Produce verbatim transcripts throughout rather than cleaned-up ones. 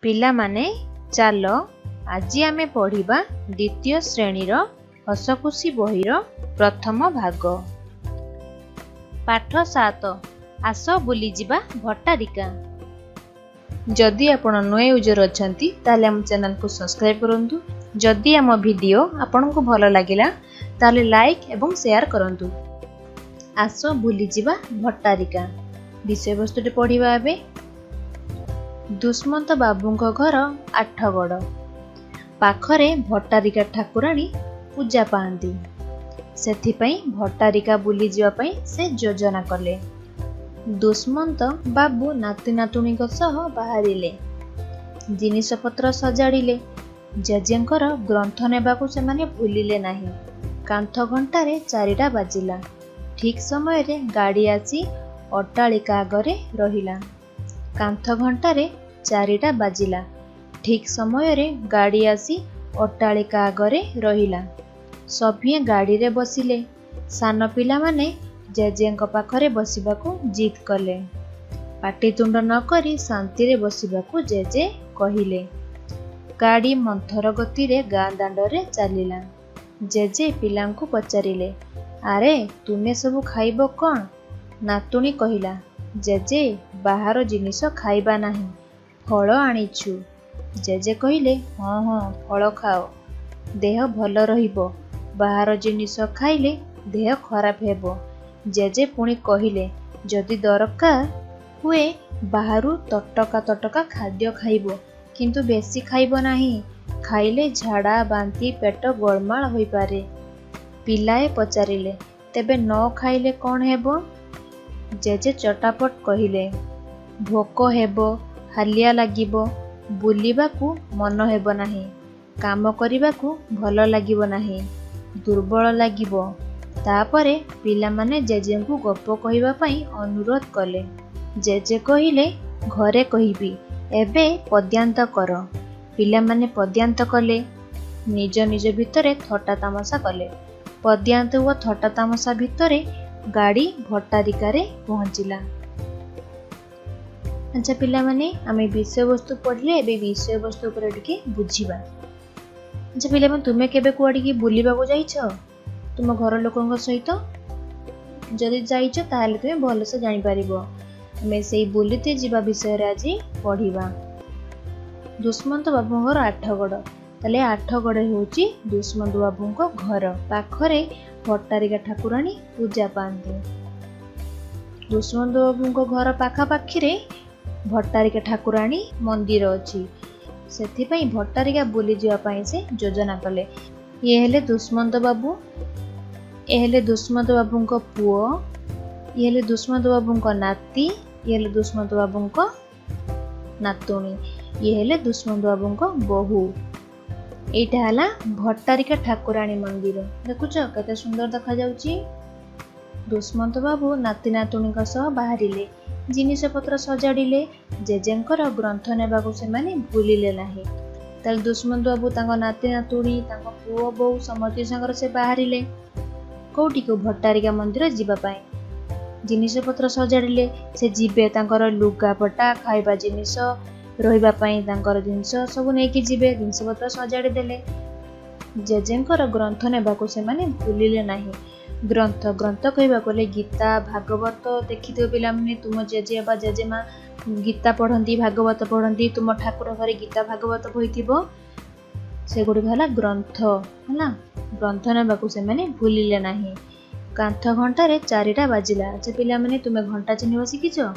पिलामाने चाल आज आमे पढ़िबा द्वितीय श्रेणीर हसखुशी बहिर प्रथम भाग। पाठ सात आस बुली जिबा भट्टारिका। जदि आपण नुआ यूजर अछंती ताले हम चैनल को सब्सक्राइब करंतु। जदि आम वीडियो आपन को भलो लागिला ताले लाइक एवं शेयर करंतु। आस बुली जिबा भट्टारिका विषय वस्तुटे पढ़िबा एबे। दुष्मंत बाबूंको घर आठगड़ पाखरे भट्टारिका ठाकुराणी पूजा पाती। सेथिपई भट्टारिका बुली जिबा पई से योजना कले। दुष्मंत बाबू नाती नातुणी सह बाहरिले। जिनिस पत्र सजाड़िले। जेजेंकर ग्रंथ नेबाकू से माने भूलिले नाही। कांथ घंटारे चारिटा बाजिला। ठीक समय रे गाड़ी आसी अट्टालिका आगरे रहिला। कांथ घंटारे चारिटा बाजिला। ठीक समय रे गाड़ी आसी अट्टालिका आगरे रहिला। सभिए गाड़ी रे बसिले। सान पिला माने जेजेंक पाखरे बसिबाकू जिद कले। पाटितुंड न करी शांति रे बसिबाकू जेजे कहिले। गाड़ी मंथर गति रे गाँ दांडरे चलिला। जेजे पिलांकू पचारिले, आरे तुमे सबु खाइबो कौन? नातुणी कहिला, जेजे बाहर जिनिस खाइबा नाही, फल आनिछु। जेजे कहिले, हाँ हाँ फल खाओ, देह भल रहिबो। बाहर जिनिस खाइले देह खराब हेबो। जेजे पुणी कहिले, जदि दरकार हुए बाहरु तटका तटका खाद्य खाइबो, किंतु बेसी खाइबो नाही। खाइले झाड़ा बांती पेट गोलमाल होई पारे। पिलाए पचारिले, तेबे न खाइले कौन हेबो? जेजे चटापट कहिले, भोक हेबो, हालिया लागिबो, बुलिबाकू मन हेबो नाही, काम करिबाकू भल लागिबो नाही, दुर्बल लागिबो। तापरे पिला माने जेजेंकू गप कहिबा पई अनुरोध कले। जेजे कहिले, घरे कहिबी, एबे पद्यांत कर। पिला माने पद्यांत कले। निज निज भितरे थट्टा तामसा कले। पद्यांत व थट्टा तामसा भितरे गाड़ी भट्टारिकारे पहुंचिला। अच्छा पिला माने आमे विषय वस्तु पढ़ले एबे विषय वस्तु ऊपर टिके बुझिबा। अच्छा पिला माने तुमे केबे कुआडी की बुलिबाकू जाइछो तुम घर लोकंक सहित? जदि जाइछो ताहले तुमे भल से जानि पारिबो। आमे सेई बुलिते जिबा विषय रे आज पढ़िबा। दुष्मंत बाबू घर आठगड़। ताले आठगड़ होउची दुष्मंत बाबूंको घर। पाखरे भट्टारिका ठाकुराणी पूजा पाती। दुष्मंत बाबूंको घर पाखा पाखिरे भट्टारिका ठाकुराणी मंदिर अछि। सेथिपई भट्टारिका बुली जिबा पई से योजना कले। ये हेले दुष्मंत बाबू, ये हेले दुष्मंत बाबूंको पुओ, ये हेले दुष्मंत बाबूंको नाती, ये हेले दुष्मंत बाबूंको नातुणी, ये हेले दुष्मंत बाबूंको बोहू। एटा हला भट्टारिका ठाकुराणी मंदिर। देखुछ केते सुंदर देखा जाउची। दुष्मंत बाबू नाती नातुणी सह बाहरिले। जिनिस पत्र सजाड़िले। जेजेंकर ग्रंथ नेबाकू से माने भूलिले नाही। ताल दुष्मंत बाबू तांको नाती नातुणी तांको पुओ बोहू समस्ती संगर से बाहरिले। कोउटी को भट्टारिका मंदिर जिबा पाए। जिनिस पत्र सजाड़िले। से जिबे तांकर लुगा पटा खाइबा जिनिस रहिबा पई तांकर जिनिस सब नेकी जिबे। जिनिस पत्र सजाड़ी देले। जेजेंकर ग्रंथ नेबाकू से माने भूलिले नाही। ग्रंथ ग्रंथ कहबा कोले गीता भागवत देखिथिबो पिला माने तुम जेजे बा जेजेमा गीता पढ़ंती भागवत पढ़ंती। तुम ठाकुर घरे गीता भागवत होइथिबो से गुडी हला ग्रंथ हला। ग्रंथ नेबाकू से माने भूलिले नाही। कांथ घंटारे चारिटा बाजिला। अच्छा पिला माने तुमे घंटा चिन्हिबा शिखिछो?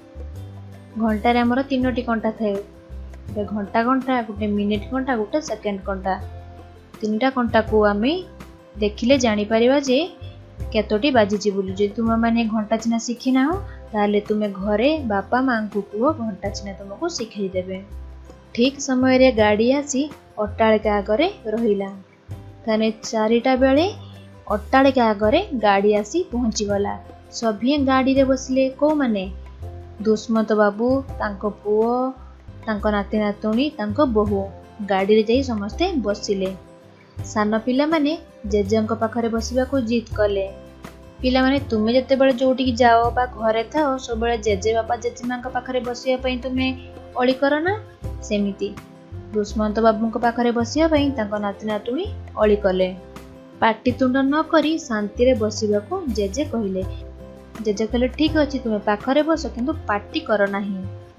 घंटारे हमर तीनोटी घंटा थाए। बे घंटा घंटा गोटे मिनिट घंटा गोटे सेकेंड घंटा। तीनटा घंटा को आमे देखिले जानि परिबा जे केतोटी बाजिची बोली। जे तुम माने घंटा चिन्हा शिखि ना हो ताले तुमे घरे बापा मां को कुओ घंटा चिन्हा तुमको शिखाई देबे। ठीक समय रे गाड़ी आसी अट्टालिका आगरे रहिला। ताने चारिटा बेले अट्टालिका आगरे गाड़ी आसी पहुंची गला। सभिए गाड़ी रे बसिले। को माने? दुष्मंत बाबू तांको पुओ तांको नाती नातुणी तांको बोहू गाड़ी रे जाई समस्ते बसिले। सान पिला माने जेजेंक पाखरे बसिबाकू जिद कले। पिला माने तुमे जते बेले जोटी की जाओ बा घरे थाओ सब बेले जेजे बापा जेजे मां पाखरे बसिया पई तुमे अली कर ना। सेमिति दुष्मନ୍ତ बाबूଙ୍କ ପାଖରେ ବସିବା ପାଇଁ ତାଙ୍କ ନାତି ନାତୁଣୀ ଅଳି କଲେ। ପାଟିତୁଣ୍ଡ ନ କରି ଶାନ୍ତିରେ ବସିବାକୁ ଜେଜେ କହିଲେ। ଜେଜେ କହିଲେ ଠିକ ଅଛି, ତୁମେ ପାଖରେ ବସ, କିନ୍ତୁ ପାଟି କର ନାହିଁ,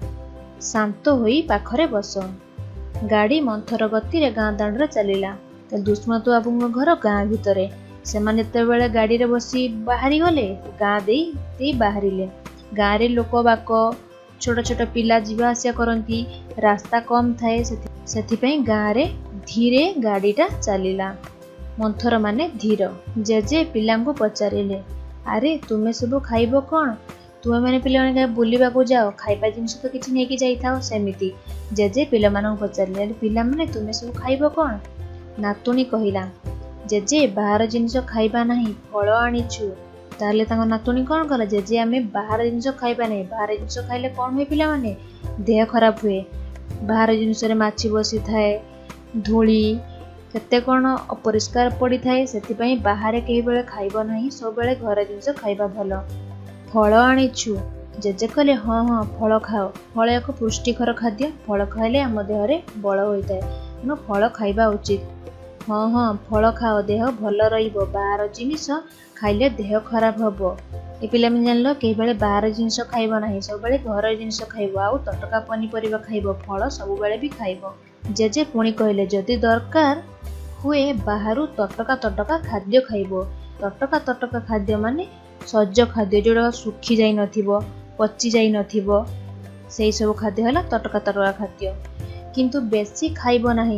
ଶାନ୍ତ ହୋଇ ପାଖରେ ବସ। ଗାଡ଼ି ମନ୍ଥର ଗତିରେ ଗାଁ ଦାଣ୍ଡରେ ଚାଲିଲା। ଦୁଷ୍ମନ୍ତ ବାବୁଙ୍କ ଘର ଗାଁ ଭିତରେ। ସେମାନେ ଯେତେବେଳେ ଗାଡ଼ିରେ ବସି ବାହାରି ଗଲେ, ଗାଁ ଦେଇ ଦେଇ ବାହାରିଲେ। ଗାଁରେ ଲୋକ ବାକ ଛୋଟ ଛୋଟ ପିଲା ଯିବା ଆସିବା କରନ୍ତି, ରାସ୍ତା କମ୍ ଥାଏ, ସେଥିପାଇଁ ଗାଁରେ ଧୀରେ ଗାଡ଼ିଟା ଚାଲିଲା। ମନ୍ଥର ମାନେ ଧୀର। ଜେଜେ ପିଲାଙ୍କୁ ପଚାରିଲେ, ଆରେ ତୁମେ ସବୁ ଖାଇବ କ'ଣ? ତୁମେ ମାନେ ପିଲାମାନେ ବୁଲିବାକୁ ଯାଅ, ଖାଇବା ଜିନିଷ ତ କିଛି ନେଇକି ଯାଇଥାଅ। ସେମିତି ଜେଜେ ପିଲାମାନଙ୍କୁ ପଚାରିଲେ, ଆରେ ପିଲାମାନେ ତୁମେ ସବୁ ଖାଇବ କ'ଣ? ନାତୁଣୀ କହିଲା, ଜେଜେ ବାହାର ଜିନିଷ ଖାଇବା ନାହିଁ, ଫଳ ଆଣିଛୁ। ତାହେଲେ ତାଙ୍କ ନାତୁଣୀ କ'ଣ କଲା? ଜେଜେ ଆମେ ବାହାର ଜିନିଷ ଖାଇବା ନାହିଁ, ବାହାର ଜିନିଷ ଖାଇଲେ କ'ଣ ହୁଏ ପିଲାମାନେ? ଦେହ ଖରାପ ହୁଏ। ବାହାର ଜିନିଷରେ ମାଛି ବସିଥାଏ, ଧୂଳି କେତେ କ'ଣ ଅପରିଷ୍କାର ପଡ଼ିଥାଏ, ସେଥିପାଇଁ ବାହାରେ କେହିବେଳେ ଖାଇବ ନାହିଁ, ସବୁବେଳେ ଘର ଜିନିଷ ଖାଇବା ଭଲ। ଫଳ ଆଣିଛୁ। ଜେଜେ କହିଲେ, ହଁ ହଁ ଫଳ ଖାଅ, ଫଳ ଏକ ପୁଷ୍ଟିକର ଖାଦ୍ୟ, ଫଳ ଖାଇଲେ ଆମ ଦେହରେ ବଳ ହୋଇଥାଏ, ତେଣୁ ଫଳ ଖାଇବା ଉଚିତ। ହଁ ହଁ ଫଳ ଖାଅ, ଦେହ ଭଲ ରହିବ, ବାହାର ଜିନିଷ ଖାଇଲେ ଦେହ ଖରାପ ହବ। ଏ ପିଲାମାନେ ଜାଣିଲ, କେହିବେଳେ ବାହାର ଜିନିଷ ଖାଇବ ନାହିଁ, ସବୁବେଳେ ଘର ଜିନିଷ ଖାଇବ, ଆଉ ତଟକା ପନିପରିବା ଖାଇବ, ଫଳ ସବୁବେଳେ ବି ଖାଇବ। ଜେଜେ ପୁଣି କହିଲେ, ଯଦି ଦରକାର ହୁଏ ବାହାରୁ ତଟକା ତଟକା ଖାଦ୍ୟ ଖାଇବ। ତଟକା ତଟକା ଖାଦ୍ୟ ମାନେ ସଜ ଖାଦ୍ୟ, ଯେଉଁଟା ଶୁଖି ଯାଇନଥିବ, ପଚି ଯାଇନଥିବ, ସେଇ ସବୁ ଖାଦ୍ୟ ହେଲା ତଟକା ତଟକା ଖାଦ୍ୟ। କିନ୍ତୁ ବେଶୀ ଖାଇବ ନାହିଁ,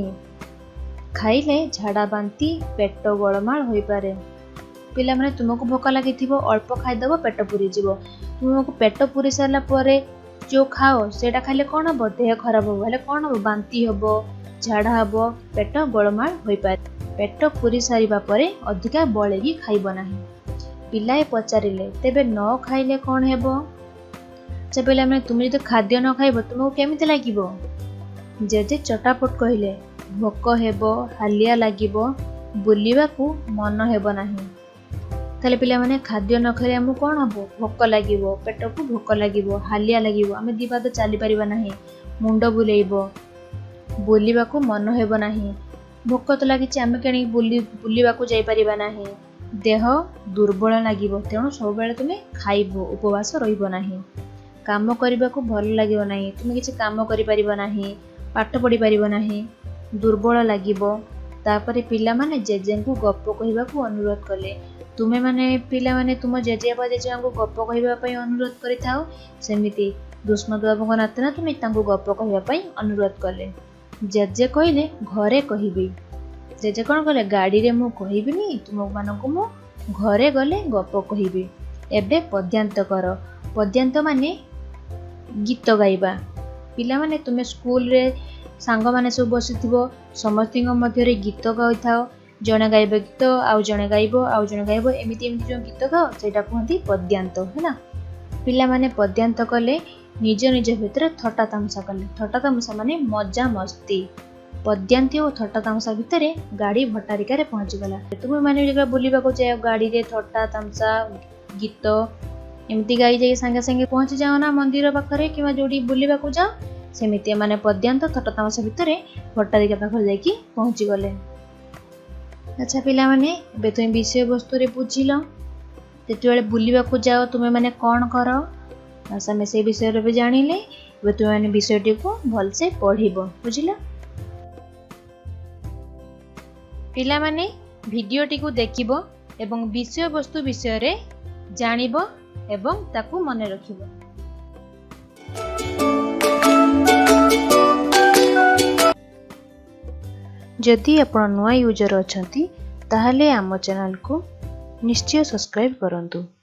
ଖାଇଲେ ଝାଡ଼ା ବାନ୍ତି, ପେଟ ଗୋଳମାଳ ହୋଇପାରେ। ପିଲାମାନେ ତୁମକୁ ଭୋକ ଲାଗିଥିବ, ଅଳ୍ପ ଖାଇଦେବ, ପେଟ ପୁରିଯିବ। ତୁମକୁ ପେଟ ପୁରି ସାରିଲା ପରେ ଯେଉଁ ଖାଅ, ସେଇଟା ଖାଇଲେ କ'ଣ ହେବ? ଦେହ ଖରାପ ହେବ। ହେଲେ କ'ଣ ହେବ? ବାନ୍ତି ହେବ, ଝାଡ଼ା ହେବ, ପେଟ ଗୋଳମାଳ ହୋଇପାରେ। ପେଟ ପୁରି ସାରିବା ପରେ ଅଧିକା ବଳେଇକି ଖାଇବ ନାହିଁ। ପିଲାଏ ପଚାରିଲେ, ତେବେ ନ ଖାଇଲେ କ'ଣ ହେବ? ସେ ପିଲାମାନେ, ତୁମେ ଯଦି ଖାଦ୍ୟ ନ ଖାଇବ ତୁମକୁ କେମିତି ଲାଗିବ? ଜେଜେ ଚଟାପଟ କହିଲେ, ଭୋକ ହେବ, ହାଲିଆ ଲାଗିବ, ବୁଲିବାକୁ ମନ ହେବ ନାହିଁ। ତାହେଲେ ପିଲାମାନେ, ଖାଦ୍ୟ ନ ଖାଇଲେ ଆମକୁ କ'ଣ ହେବ? ଭୋକ ଲାଗିବ, ପେଟକୁ ଭୋକ ଲାଗିବ, ହାଲିଆ ଲାଗିବ, ଆମେ ଦି ପାଦ ଚାଲିପାରିବା ନାହିଁ, ମୁଣ୍ଡ ବୁଲେଇବ, ବୁଲିବାକୁ ମନ ହେବ ନାହିଁ। ଭୋକ ତ ଲାଗିଛି, ଆମେ କେଣିକି ବୁଲି ବୁଲିବାକୁ ଯାଇପାରିବା ନାହିଁ, ଦେହ ଦୁର୍ବଳ ଲାଗିବ, ତେଣୁ ସବୁବେଳେ ତୁମେ ଖାଇବ, ଉପବାସ ରହିବ ନାହିଁ। କାମ କରିବାକୁ ଭଲ ଲାଗିବ ନାହିଁ, ତୁମେ କିଛି କାମ କରିପାରିବ ନାହିଁ, ପାଠ ପଢ଼ିପାରିବ ନାହିଁ, ଦୁର୍ବଳ ଲାଗିବ। ତାପରେ ପିଲାମାନେ ଜେଜେଙ୍କୁ ଗପ କହିବାକୁ ଅନୁରୋଧ କଲେ। ତୁମେମାନେ ପିଲାମାନେ ତୁମ ଜେଜେବାପା ଜେଜେମାଙ୍କୁ ଗପ କହିବା ପାଇଁ ଅନୁରୋଧ କରିଥାଅ, ସେମିତି ଦୁଷ୍ମନ୍ତ ବାବୁଙ୍କ ନାତି ନାତୁଣୀ ତାଙ୍କୁ ଗପ କହିବା ପାଇଁ ଅନୁରୋଧ କଲେ। ଜେଜେ କହିଲେ, ଘରେ କହିବି। ଜେଜେ କ'ଣ କଲେ? ଗାଡ଼ିରେ ମୁଁ କହିବିନି, ତୁମମାନଙ୍କୁ ମୁଁ ଘରେ ଗଲେ ଗପ କହିବି। ଏବେ ପଦ୍ୟାନ୍ତ କର। ପଦ୍ୟାନ୍ତ ମାନେ ଗୀତ ଗାଇବା। ପିଲାମାନେ ତୁମେ ସ୍କୁଲରେ ସାଙ୍ଗମାନେ ସବୁ ବସିଥିବ, ସମସ୍ତଙ୍କ ମଧ୍ୟରେ ଗୀତ ଗାଇଥାଅ। ଜଣେ ଗାଇବ ଗୀତ, ଆଉ ଜଣେ ଗାଇବ, ଆଉ ଜଣେ ଗାଇବ, ଏମିତି ଏମିତି ଯେଉଁ ଗୀତ ଗାଅ, ସେଇଟା କୁହନ୍ତି ପଦ୍ୟାନ୍ତ, ହେଲା। ପିଲାମାନେ ପଦ୍ୟାନ୍ତ କଲେ, ନିଜ ନିଜ ଭିତରେ ଥଟ୍ଟା ତାମସା କଲେ। ଥଟ୍ଟା ତାମସା ମାନେ ମଜା ମସ୍ତି। ପଦ୍ୟାନ୍ତି ଓ ଥଟ୍ଟା ତାମସା ଭିତରେ ଗାଡ଼ି ଭଟ୍ଟାରିକାରେ ପହଞ୍ଚିଗଲା। ତୁମେ ମାନେ ବୁଲିବାକୁ ଯାଅ, ଗାଡ଼ିରେ ଥଟ୍ଟା ତାମସା, ଗୀତ ଏମିତି ଗାଇ ଯାଇ ସାଙ୍ଗେ ସାଙ୍ଗେ ପହଞ୍ଚି ଯାଅ ନା ମନ୍ଦିର ପାଖରେ କିମ୍ବା ଯେଉଁଠି ବୁଲିବାକୁ ଯାଅ, ସେମିତି ଏମାନେ ପଦ୍ୟାନ୍ତ ଥଟ୍ଟା ତାମସା ଭିତରେ ଭଟ୍ଟାରିକା ପାଖରେ ଯାଇକି ପହଞ୍ଚିଗଲେ। ଆଚ୍ଛା ପିଲାମାନେ, ଏବେ ତୁମେ ବିଷୟବସ୍ତୁରେ ବୁଝିଲ, ଯେତେବେଳେ ବୁଲିବାକୁ ଯାଅ ତୁମେ ମାନେ କ'ଣ କର? ବାସ୍ ଆମେ ସେଇ ବିଷୟରେ ବି ଜାଣିଲେ। ଏବେ ତୁମେ ମାନେ ବିଷୟଟିକୁ ଭଲସେ ପଢ଼ିବ, ବୁଝିଲ? ପିଲାମାନେ ଭିଡ଼ିଓଟିକୁ ଦେଖିବ ଏବଂ ବିଷୟବସ୍ତୁ ବିଷୟରେ ଜାଣିବ ଏବଂ ତାକୁ ମନେ ରଖିବ। ଯଦି ଆପଣ ନୂଆ ୟୁଜର ଅଛନ୍ତି, ତାହେଲେ ଆମ ଚ୍ୟାନେଲକୁ ନିଶ୍ଚୟ ସବସ୍କ୍ରାଇବ୍ କରନ୍ତୁ।